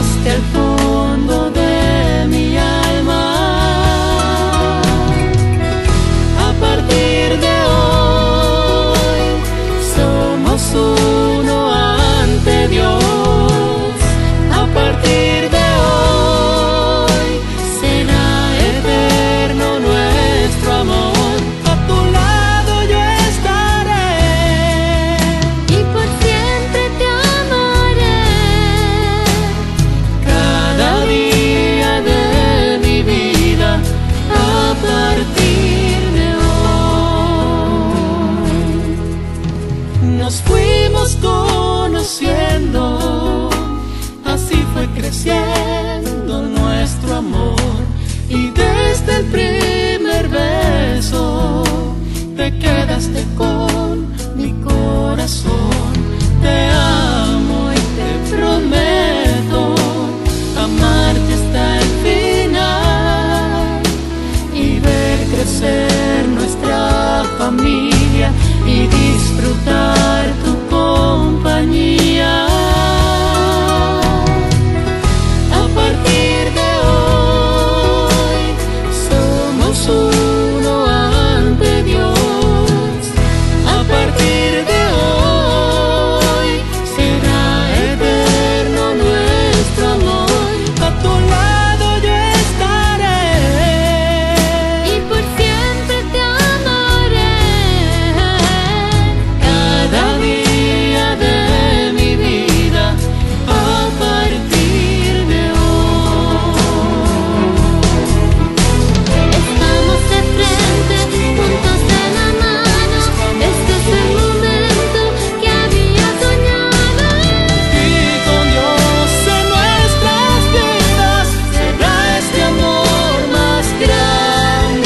llegaste al fondo de mi alma. A partir de hoy somos uno ante Dios. A partir de hoy será eterno nuestro amor. A tu lado yo estaré y por siempre te amaré. cada día de mi vida. A partir de hoy nos fuimos conociendo, así fue creciendo nuestro amor, y desde el primer beso te quedaste con mi corazón. Te amo y te prometo amarte hasta el final y ver crecer nuestra familia y disfrutar tu compañía. A partir de hoy somos uno ante Dios. A partir de hoy será eterno nuestro amor. A tu lado yo estaré Y por siempre te amaré. cada día de mi vida. A partir de hoy Estamos de frente, juntos de la mano. Este es el momento que había soñado. y con Dios en nuestras vidas será este amor más grande.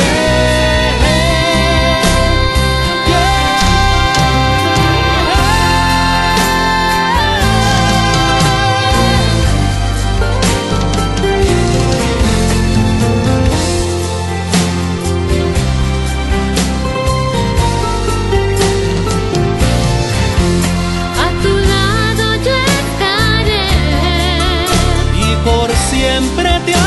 A tu lado yo estaré Y por siempre te